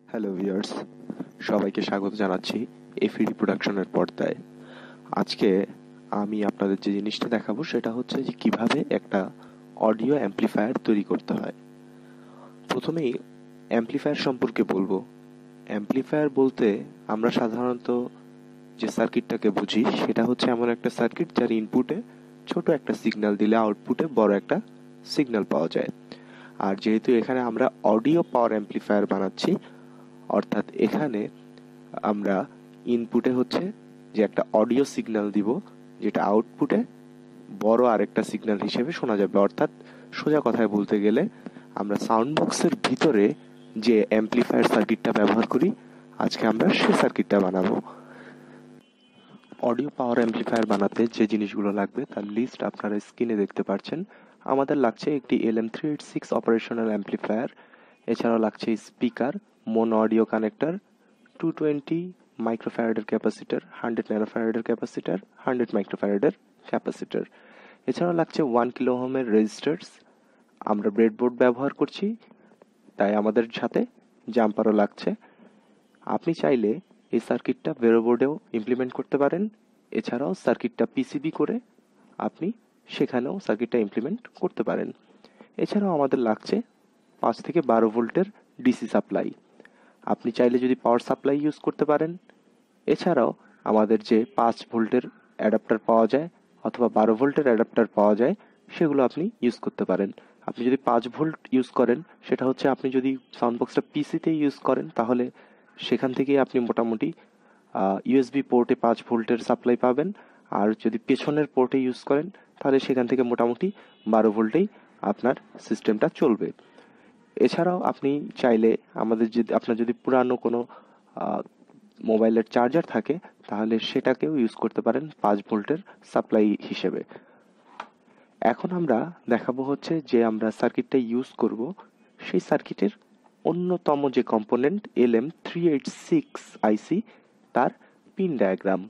Hello viewers, সবাইকে স্বাগত জানাচ্ছি এফিডি প্রোডাকশনের পর্দায়। আজকে আমি আপনাদের যে জিনিসটা দেখাবো সেটা হচ্ছে যে কিভাবে একটা অডিও অ্যাম্প্লিফায়ার তৈরি করতে হয়। প্রথমেই অ্যাম্প্লিফায়ার সম্পর্কে বলবো। অ্যাম্প্লিফায়ার বলতে আমরা সাধারণত যে সার্কিটটাকে বুঝি সেটা হচ্ছে এমন একটা সার্কিট যার ইনপুটে ছোট একটা সিগন্যাল দিলে আউটপুটে বড় একটা সিগন্যাল পাওয়া যায়। আর যেহেতু এখানে আমরা অডিও পাওয়ার অ্যাম্প্লিফায়ার বানাচ্ছি, অর্থাৎ এখানে আমরা ইনপুটে হচ্ছে যে একটা অডিও সিগন্যাল দিব, যেটা আউটপুটে বড় আরেকটা সিগন্যাল হিসেবে শোনা যাবে। অর্থাৎ সোজা কথায় বলতে গেলে আমরা সাউন্ড বক্সের ভিতরে যে অ্যাম্প্লিফায়ার সার্কিটটা ব্যবহার করি, আজকে আমরা সেই সার্কিটটা বানাবো। অডিও পাওয়ার অ্যাম্প্লিফায়ার বানাতে যে জিনিসগুলো লাগবে তার লিস্ট আপনারা স্ক্রিনে দেখতে পাচ্ছেন। আমাদের লাগছে একটি LM386 অপারেশনাল অ্যাম্প্লিফায়ার, এছাড়াও লাগছে স্পিকার, মোনো অডিও কানেক্টর, 220 মাইক্রোফ্যারাডের ক্যাপাসিটর, 100 ন্যানোফ্যারাডের ক্যাপাসিটর, 100 মাইক্রোফ্যারাডের ক্যাপাসিটর। এছাড়াও লাগছে 1 কিলো ওহমের রেজিস্টার্স। আমরা ব্রেডবোর্ড ব্যবহার করছি, তাই আমাদের সাথে জাম্পারও লাগছে। আপনি চাইলে এই সার্কিটটা ব্রেডবোর্ডেও ইমপ্লিমেন্ট করতে পারেন। এছাড়াও সার্কিটটা পিসিবি করে আপনি সেখানেও সার্কিটটা ইমপ্লিমেন্ট করতে পারেন। এছাড়াও আমাদের লাগছে 5 থেকে 12 ভোল্টের ডিসি সাপ্লাই। আপনি চাইলে যদি পাওয়ার সাপ্লাই ইউজ করতে পারেন। এছাড়াও আমাদের যে 5 ভোল্টের অ্যাডাপ্টার পাওয়া যায় অথবা 12 ভোল্টের অ্যাডাপ্টার পাওয়া যায়, সেগুলো আপনি ইউজ করতে পারেন। আপনি যদি 5 ভোল্ট ইউজ করেন, সেটা হচ্ছে আপনি যদি সাউন্ড বক্সটা পিসিতে ইউজ করেন তাহলে সেখান থেকেই আপনি মোটামুটি ইউএসবি পোর্টে 5 ভোল্টের সাপ্লাই পাবেন। আর যদি পেছনের পোর্টে ইউজ করেন তাহলে সেখান থেকে মোটামুটি 12 ভোল্টেই আপনার সিস্টেমটা চলবে। এছাড়াও আপনি চাইলে আপনার যদি পুরানো কোনো মোবাইলের চার্জার থাকে তাহলে সেটাকেও ইউজ করতে পারেন 5 ভোল্টের সাপ্লাই হিসেবে। এখন আমরা দেখাবো হচ্ছে যে আমরা সার্কিটটা ইউজ করব সেই সার্কিটের অন্যতম যে কম্পোনেন্ট LM386 আইসি, তার পিন ডায়াগ্রাম।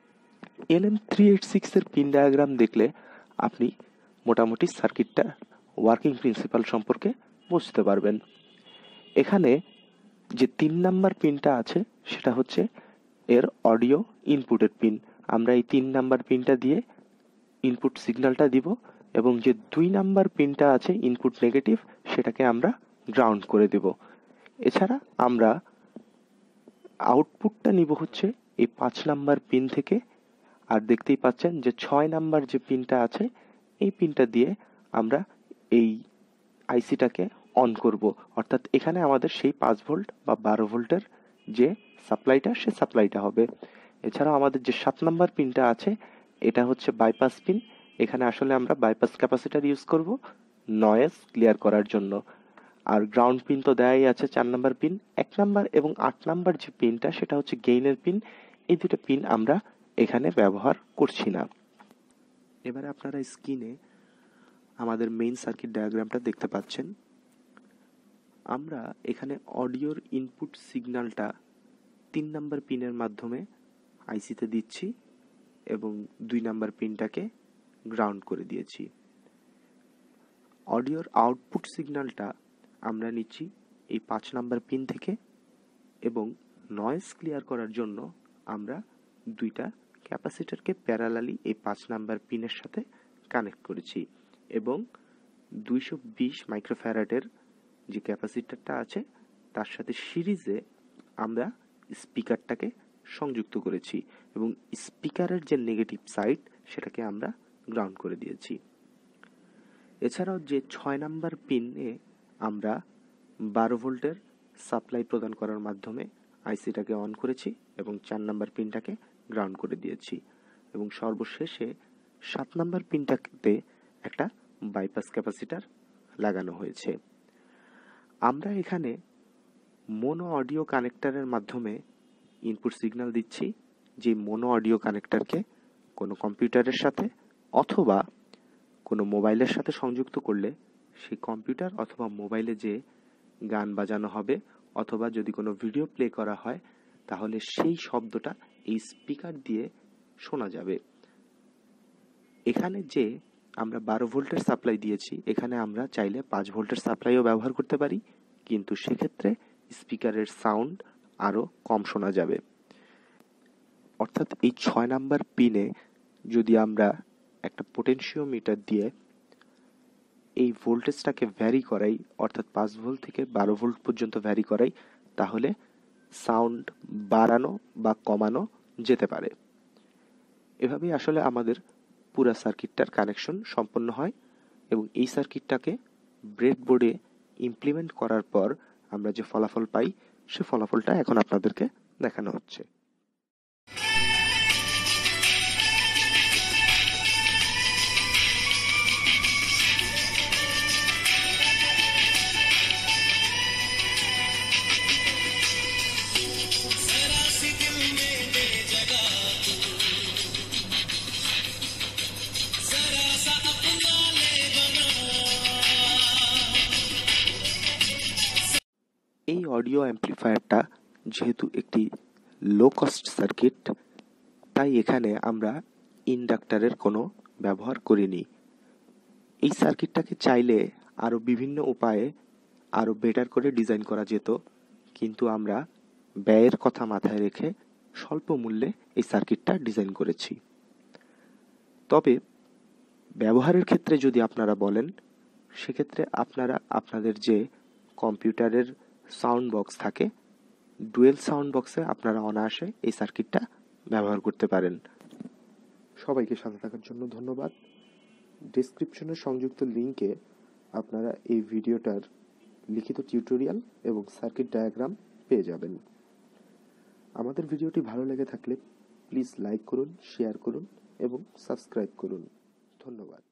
LM386 এর পিন ডায়াগ্রাম দেখলে আপনি মোটামুটি সার্কিটটা ওয়ার্কিং প্রিন্সিপাল সম্পর্কে বুঝতে পারবেন। এখানে যে 3 নাম্বার পিনটা আছে সেটা হচ্ছে এর অডিও ইনপুটের পিন। আমরা এই 3 নাম্বার পিনটা দিয়ে ইনপুট সিগন্যালটা দিব, এবং যে 2 নাম্বার পিনটা আছে ইনপুট নেগেটিভ, সেটাকে আমরা গ্রাউন্ড করে দেব। এছাড়া আমরা আউটপুটটা নিব হচ্ছে এই 5 নাম্বার পিন থেকে। আর দেখতেই পাচ্ছেন যে 6 নাম্বার যে পিনটা আছে, এই পিনটা দিয়ে আমরা এই আইসিটাকে অন করব। অর্থাৎ এখানে আমাদের সেই 5 ভোল্ট বা 12 ভোল্টের যে সাপ্লাইটা, সে সাপ্লাইটা হবে। এছাড়াও আমাদের যে 7 নাম্বার পিনটা আছে, এটা হচ্ছে বাইপাস পিন। এখানে আসলে আমরা বাইপাস ক্যাপাসিটর ইউজ করব নয়েজ ক্লিয়ার করার জন্য। আর গ্রাউন্ড পিন তো দেয়াই আছে 4 নাম্বার পিন। 1 নাম্বার এবং 8 নাম্বার যে পিনটা, সেটা হচ্ছে গেইনের পিন। এই দুটো পিন আমরা এখানে ব্যবহার করছি না। এবারে আপনারা স্ক্রিনে আমাদের মেইন সার্কিট ডায়াগ্রামটা দেখতে পাচ্ছেন। আমরা এখানে অডিওর ইনপুট সিগন্যালটা 3 নাম্বার পিনের মাধ্যমে আইসিতে দিচ্ছি এবং 2 নাম্বার পিনটাকে গ্রাউন্ড করে দিয়েছি। অডিওর আউটপুট সিগন্যালটা আমরা নিচ্ছি এই 5 নাম্বার পিন থেকে, এবং নয়েজ ক্লিয়ার করার জন্য আমরা 2টা ক্যাপাসিটরকে প্যারালালি এই 5 নাম্বার পিনের সাথে কানেক্ট করেছি, এবং 220 মাইক্রোফ্যারাডের যে ক্যাপাসিটরটা আছে তার সাথে সিরিজে আমরা স্পিকারটাকে সংযুক্ত করেছি, এবং স্পিকারের যে নেগেটিভ সাইড সেটাকে আমরা গ্রাউন্ড করে দিয়েছি। এছাড়াও যে 6 নাম্বার পিনে আমরা 12 ভোল্টের সাপ্লাই প্রদান করার মাধ্যমে আইসিটাকে অন করেছি এবং 4 নাম্বার পিনটাকে গ্রাউন্ড করে দিয়েছি, এবং সর্বশেষে 7 নাম্বার পিনটাতে একটা বাইপাস ক্যাপাসিটর লাগানো হয়েছে। আমরা এখানে মোনো অডিও কানেক্টরের মাধ্যমে ইনপুট সিগন্যাল দিচ্ছি, যে মোনো অডিও কানেক্টরকে কোনো কম্পিউটারের সাথে অথবা কোনো মোবাইলের সাথে সংযুক্ত করলে সেই কম্পিউটার অথবা মোবাইলে যে গান বাজানো হবে অথবা যদি কোনো ভিডিও প্লে করা হয় তাহলে সেই শব্দটা এই স্পিকার দিয়ে শোনা যাবে। এখানে যে আমরা 12 ভোল্টের সাপ্লাই দিয়েছি, এখানে আমরা চাইলে 5 ভোল্টের সাপ্লাইও ব্যবহার করতে পারি, কিন্তু সেক্ষেত্রে স্পিকারের সাউন্ড আরও কম শোনা যাবে। অর্থাৎ এই 6 নাম্বার পিনে যদি আমরা একটা পোটেনশিওমিটার দিয়ে এই ভোল্টেজটাকে ভ্যারি করাই, অর্থাৎ 5 ভোল্ট থেকে 12 ভোল্ট পর্যন্ত ভ্যারি করাই, তাহলে সাউন্ড বাড়ানো বা কমানো যেতে পারে। এভাবেই আসলে আমাদের পুরো সার্কিটটার কানেকশন সম্পন্ন হয় এবং এই সার্কিটটাকে ব্রেডবোর্ডে ইমপ্লিমেন্ট করার পর আমরা যে ফলাফল পাই সে ফলাফলটা এখন আপনাদেরকে দেখানো হচ্ছে। এই অডিও অ্যাম্প্লিফায়ারটা যেহেতু একটি লো কস্ট সার্কিট, তাই এখানে আমরা ইন্ডাক্টরের কোনো ব্যবহার করিনি। এই সার্কিটটাকে চাইলে আরও বিভিন্ন উপায়ে আরও বেটার করে ডিজাইন করা যেত, কিন্তু আমরা ব্যয়ের কথা মাথায় রেখে স্বল্প মূল্যে এই সার্কিটটা ডিজাইন করেছি। তবে ব্যবহারের ক্ষেত্রে যদি আপনারা বলেন, সেক্ষেত্রে আপনারা আপনাদের যে কম্পিউটারের সাউন্ড বক্স থাকে, ডুয়েল সাউন্ড বক্সে আপনারা অনায়াসে এই সার্কিটটা ব্যবহার করতে পারেন। সবাইকে সাথে থাকার জন্য ধন্যবাদ। ডেসক্রিপশনে সংযুক্ত লিঙ্কে আপনারা এই ভিডিওটার লিখিত টিউটোরিয়াল এবং সার্কিট ডায়াগ্রাম পেয়ে যাবেন। আমাদের ভিডিওটি ভালো লেগে থাকলে প্লিজ লাইক করুন, শেয়ার করুন এবং সাবস্ক্রাইব করুন। ধন্যবাদ।